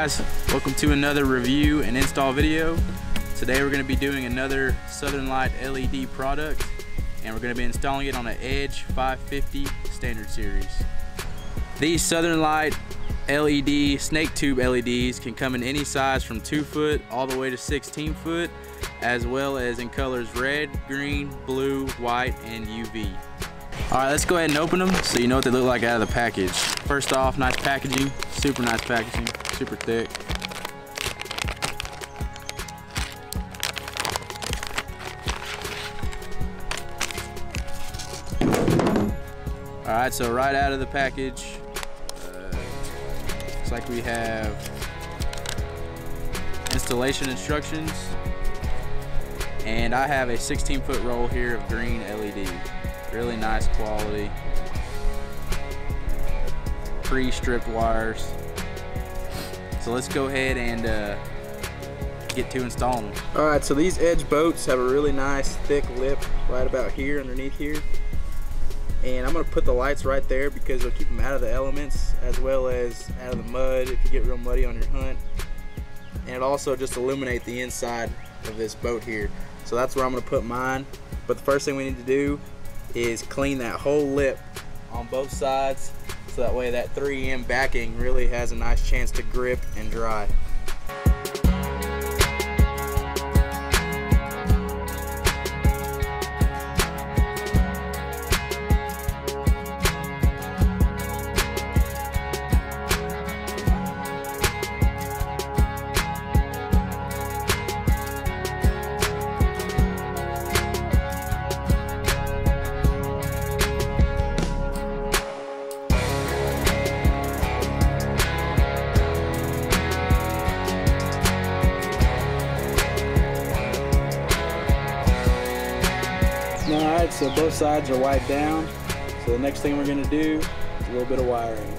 guys, welcome to another review and install video. Today we're going to be doing another Southern Light LED product, and we're going to be installing it on an Edge 550 Standard Series. These Southern Light LED snake tube LEDs can come in any size from 2 foot all the way to 16 foot, as well as in colors red, green, blue, white, and UV. Alright, let's go ahead and open them so you know what they look like out of the package. First off, nice packaging, super nice packaging, super thick. Alright, so right out of the package, looks like we have installation instructions, and I have a 16-foot roll here of green LED. Really nice quality. Pre-stripped wires. So let's go ahead and get to installing them. Alright, so these Edge boats have a really nice thick lip right about here, underneath here. And I'm going to put the lights right there because it'll keep them out of the elements as well as out of the mud if you get real muddy on your hunt. And it'll also just illuminate the inside of this boat here. So that's where I'm going to put mine. But the first thing we need to do is clean that whole lip on both sides so that way that 3M backing really has a nice chance to grip and dry. Alright, so both sides are wiped down. So the next thing we're going to do is a little bit of wiring.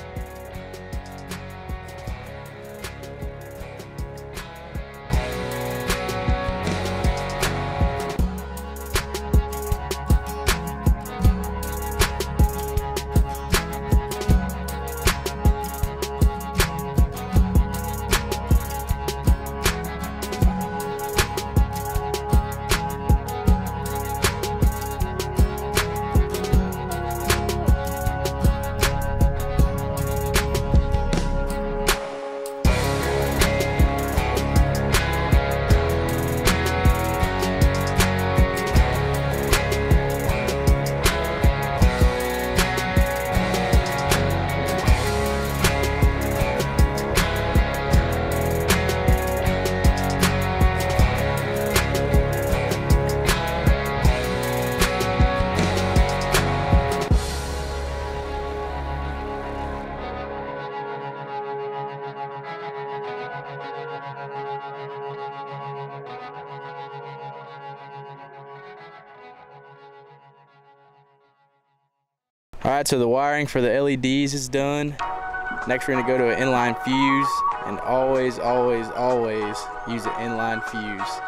Alright, so the wiring for the LEDs is done. Next we're going to go to an inline fuse, and always, always, always use an inline fuse.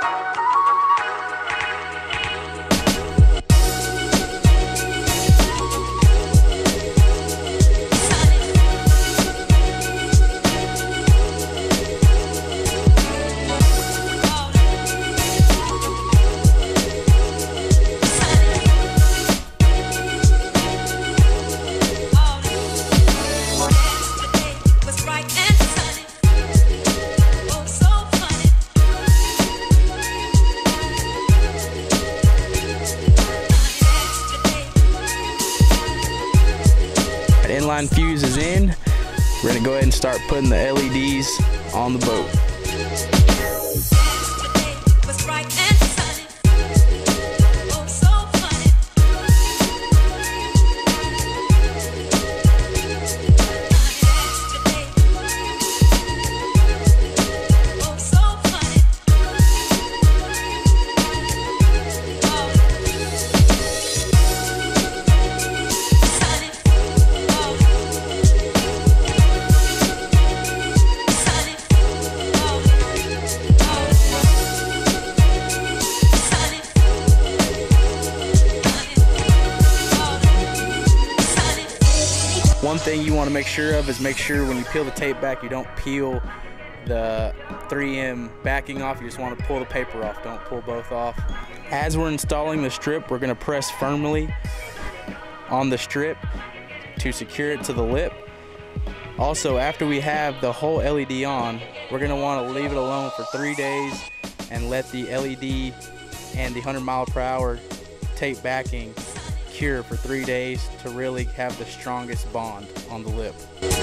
Inline fuse is in. We're going to go ahead and start putting the LEDs on the boat. thing you want to make sure of is make sure when you peel the tape back, you don't peel the 3M backing off. You just want to pull the paper off, don't pull both off. As we're installing the strip, we're going to press firmly on the strip to secure it to the lip. Also, after we have the whole LED on, we're going to want to leave it alone for 3 days and let the LED and the 100-mile-per-hour tape backing cure for 3 days to really have the strongest bond on the lip.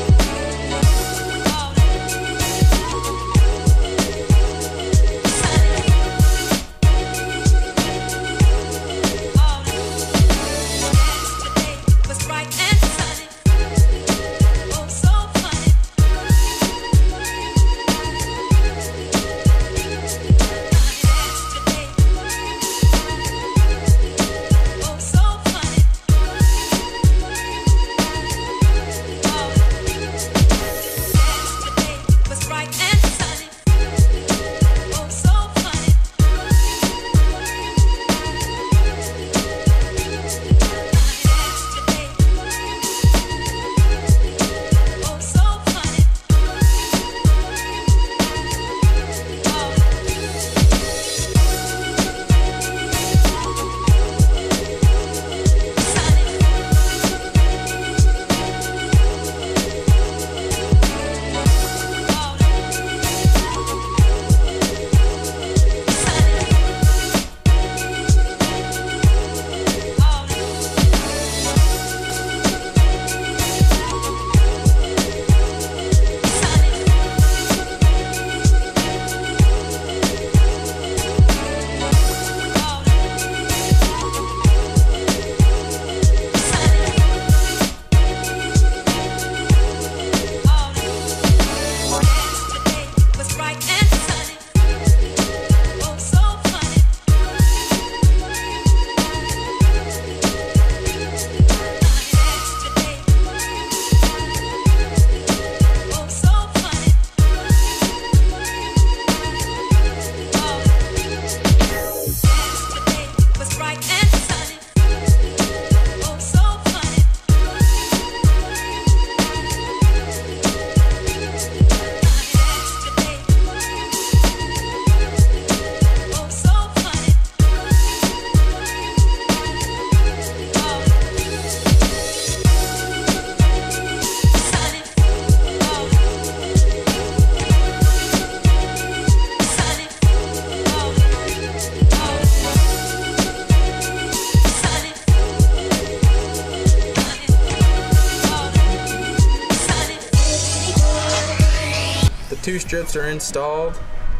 Two strips are installed,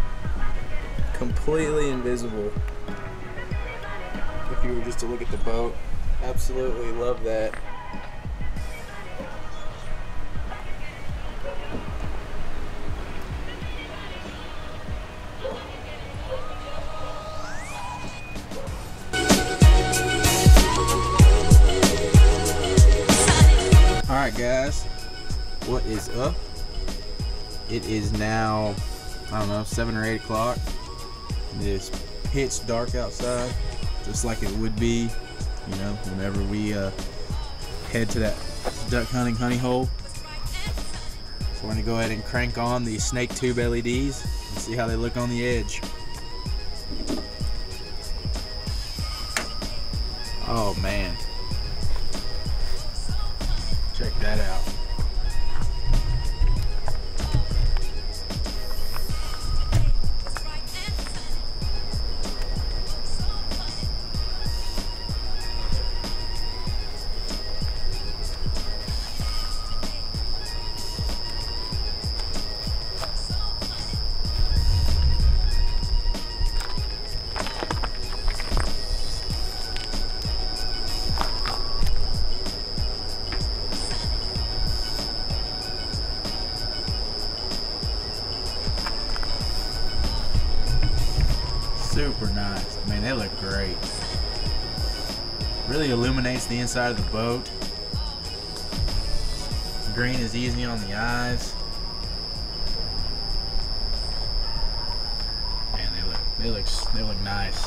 completely invisible. If you were just to look at the boat, absolutely love that. Alright guys, what is up? It is now, I don't know, 7 or 8 o'clock. It is pitch dark outside, just like it would be, you know, whenever we head to that duck hunting honey hole. So we're gonna go ahead and crank on the snake tube LEDs and see how they look on the edge. Oh man, check that out. Super nice. I mean, they look great. Really illuminates the inside of the boat. Green is easy on the eyes. Man, they look nice.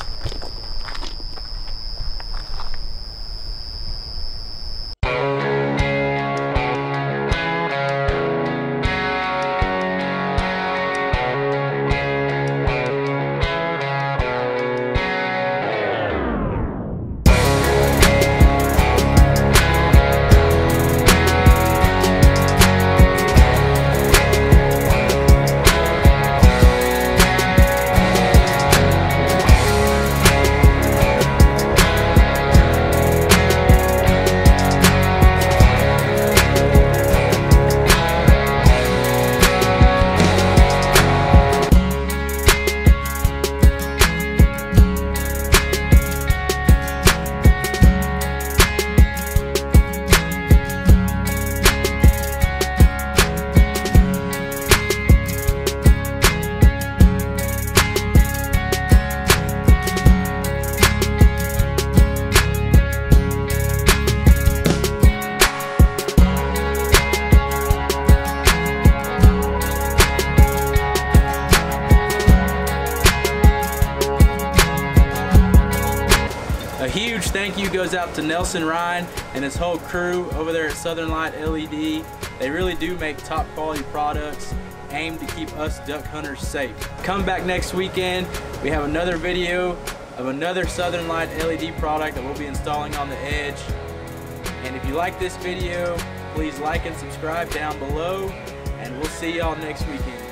huge thank you goes out to Nelson Ryan and his whole crew over there at Southern Light LED. They really do make top quality products aimed to keep us duck hunters safe. Come back next weekend. We have another video of another Southern Light LED product that we'll be installing on the edge. And if you like this video, please like and subscribe down below, and we'll see y'all next weekend.